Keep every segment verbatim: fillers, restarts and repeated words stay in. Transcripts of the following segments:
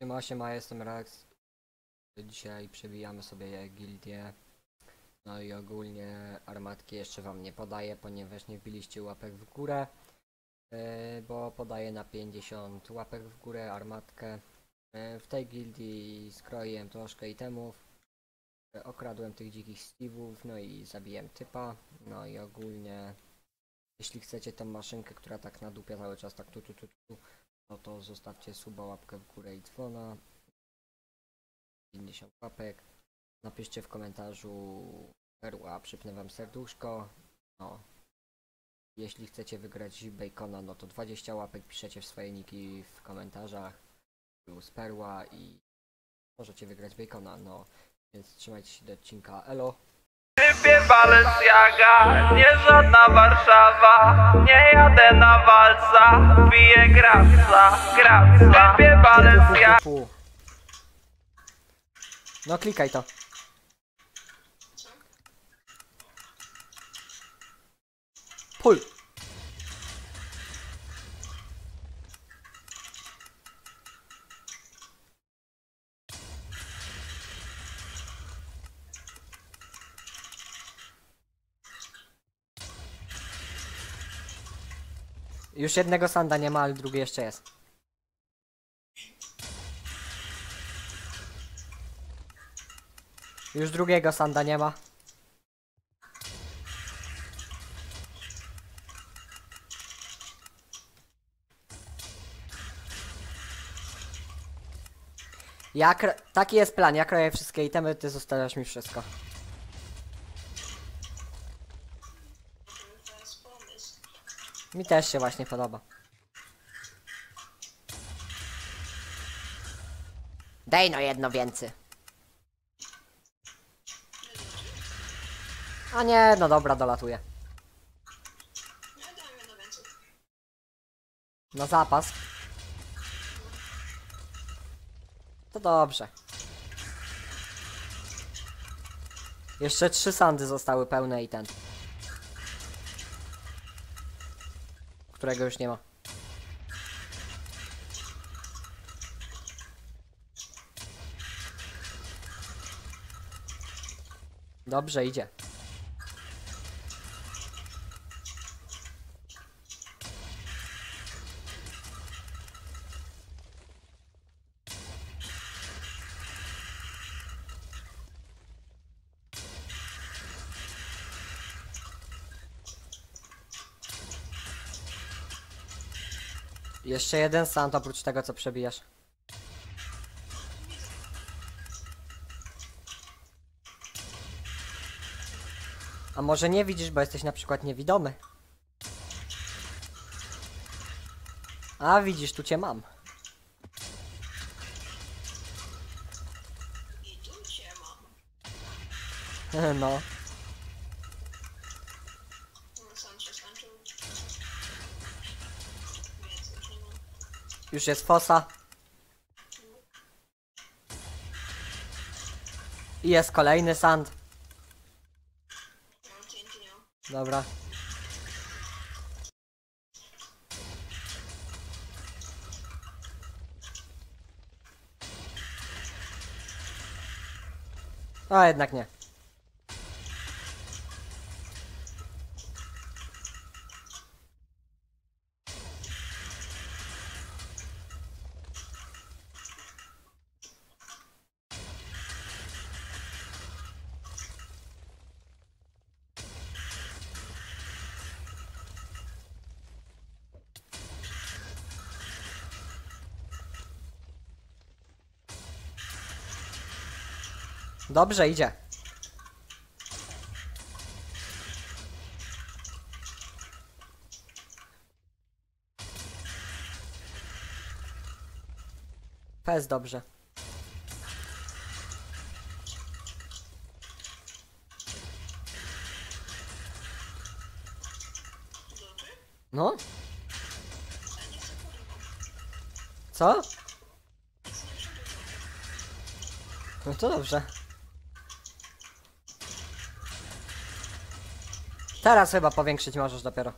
Siema, siema, jestem Rex. Dzisiaj przebijamy sobie gildię. No i ogólnie armatki jeszcze wam nie podaję, ponieważ nie wbiliście łapek w górę. Yy, bo podaję na pięćdziesiąt łapek w górę armatkę. Yy, w tej gildii skroiłem troszkę itemów. Yy, okradłem tych dzikich Steve'ów, no i zabiłem typa. No i ogólnie, jeśli chcecie tą maszynkę, która tak nadupia cały czas, tak tu tu tu tu, no to zostawcie suba, łapkę w górę i dzwona. pięćdziesiąt łapek. Napiszcie w komentarzu perła, przypnę wam serduszko. No. Jeśli chcecie wygrać bacona, no to dwadzieścia łapek, piszecie w swoje niki w komentarzach plus perła i możecie wygrać bacona, no. Więc trzymajcie się do odcinka, elo. Sypie Balenciaga, nie żadna Warszawa. Nie jadę na walca, piję grapsa, grapsa. Sypie Balenciaga. Fu. No klikaj to. Pull. Już jednego sanda nie ma, ale drugi jeszcze jest. Już drugiego sanda nie ma. Ja kro... Taki jest plan, ja kroję wszystkie itemy, ty zostawiasz mi wszystko. Mi też się właśnie podoba. Daj no jedno więcej. A nie, no dobra, dolatuję. Na zapas. To dobrze. Jeszcze trzy sandy zostały pełne i ten. Którego już nie ma. Dobrze idzie. Jeszcze jeden sand oprócz tego, co przebijasz. A może nie widzisz, bo jesteś na przykład niewidomy? A widzisz, tu cię mam. I tu cię mam. No. No, sam się skończył. Więc już nie ma. Już jest fosa. I jest kolejny sand. No, T N T nie ma. Dobra. A jednak nie. Dobrze idzie. Fez dobrze. Dobry? No? A nie chcę kurwa. Co? Nic nie przerywa. No to dobrze. Teraz chyba powiększyć możesz dopiero.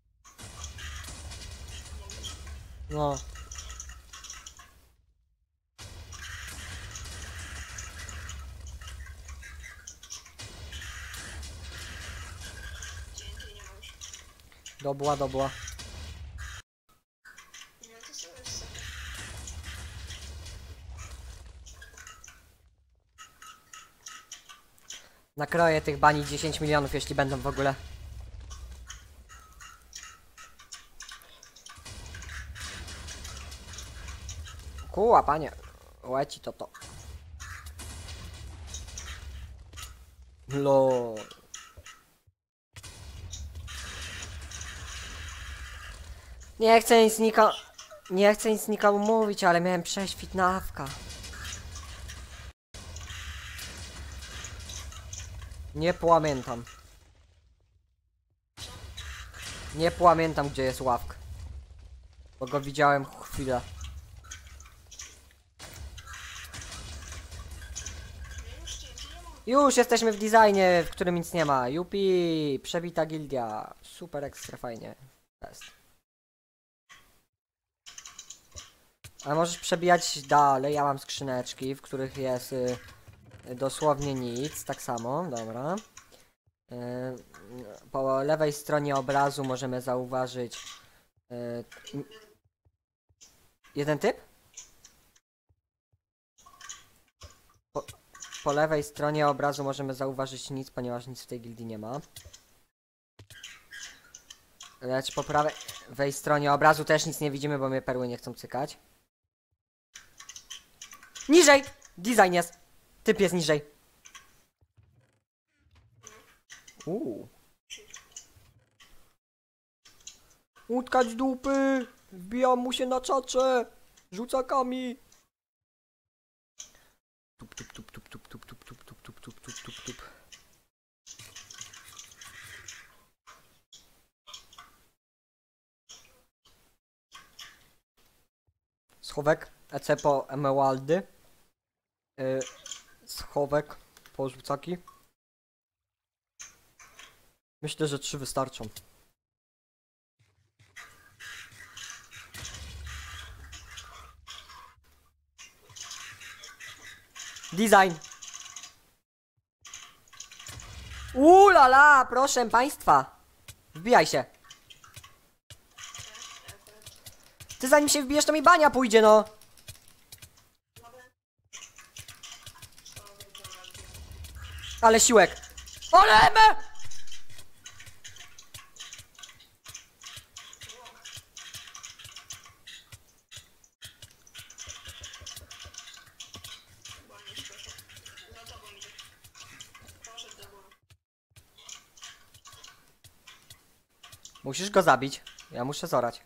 No. Dobła, dobła. No to sobie sobie. Nakroję tych bani dziesięć milionów, jeśli będą w ogóle. Kuła, panie. Łeci to to. Lol. Nie chcę nic nikomu... Nie chcę nic nikomu mówić, ale miałem prześwit na awka. Nie pamiętam. Nie pamiętam, gdzie jest ławk. Bo go widziałem chwilę. Już jesteśmy w designie, w którym nic nie ma. Jupi, przebita gildia. Super ekstra fajnie. Jest. A możesz przebijać dalej. Ja mam skrzyneczki, w których jest y, dosłownie nic. Tak samo, dobra. Y, po lewej stronie obrazu możemy zauważyć y, jeden typ? Po, po lewej stronie obrazu możemy zauważyć nic, ponieważ nic w tej gildii nie ma. Lecz po prawej stronie obrazu też nic nie widzimy, bo mnie perły nie chcą cykać. Niżej! Design jest! Typ jest niżej. Uuu. Utkać dupy! Wbijam mu się na czacze! Rzucakami! Tup, tup, tup, tup, tup, tup, tup, tup, tup, tup, tup, tup, tup, tup. Schowek E C po emeraldy. Yy, schowek po rzucaki. Myślę, że trzy wystarczą. Design. Ulala, proszę państwa. Wbijaj się. Ty zanim się wbijesz, to mi bania pójdzie, no. Ale siłek. Ale me! Chyba nie śpieszę. Za tobą idzie. Poszedł do góry. Musisz go zabić. Ja muszę zorać.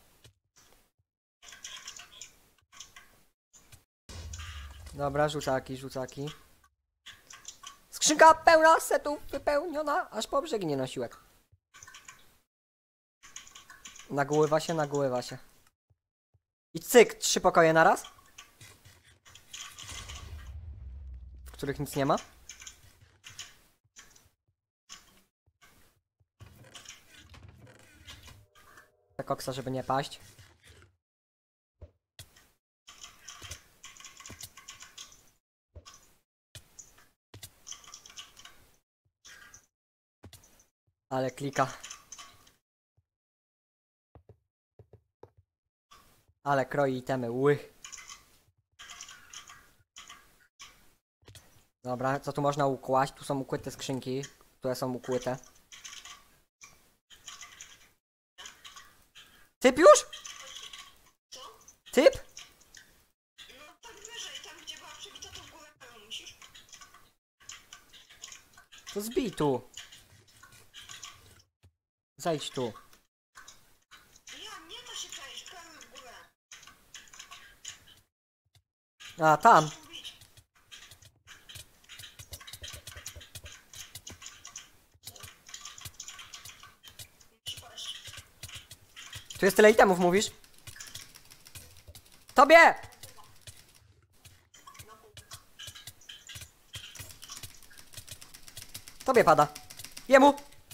Dobra, rzucaki, rzucaki. Skrzynka pełna setów, wypełniona, aż po brzegi nie na siłek. Nagływa się, nagływa się. I cyk, trzy pokoje naraz. W których nic nie ma. Ta koksa, żeby nie paść. Ale klika. Ale kroi itemy, ły. Dobra, co tu można ukłaść? Tu są ukłyte skrzynki, które są ukłyte. Typ już? Co? Typ? No tak wyżej, tam gdzie była przebita, to w górę pełno musisz. To zbij tu. Zajdź tu. Ja, nie da się przejść, pełno w górę. A, tam. Musisz wbić. Musisz paść. Tu jest tyle itemów, mówisz? Tobie! Na pół. Tobie pada. Jemu!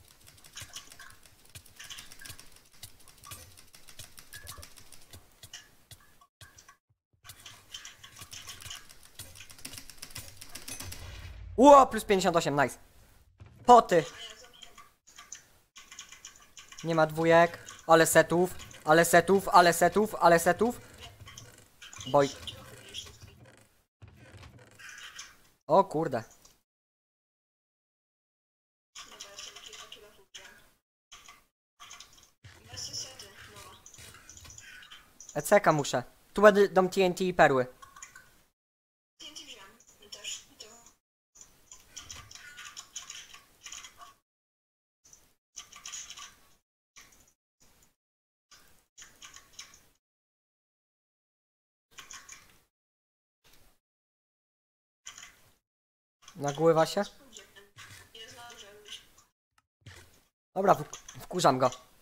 Ło, plus pięćdziesiąt osiem, nice. Poty. Nie ma dwójek. ale setów, ale setów, ale setów, ale setów. Boj. O kurde. Dobra, ja sobie kilka kilofów wziąłem. Bez sesety, nowa. E C K muszę. Tu będą T N T i perły. T N T wziąłem też. To... Nagływa się? Nie zdążę już. Dobra, wk- wkurzam go.